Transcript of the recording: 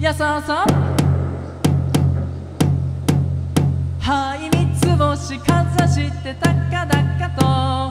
やそうそう。はい、三つ星かざしてたかだかと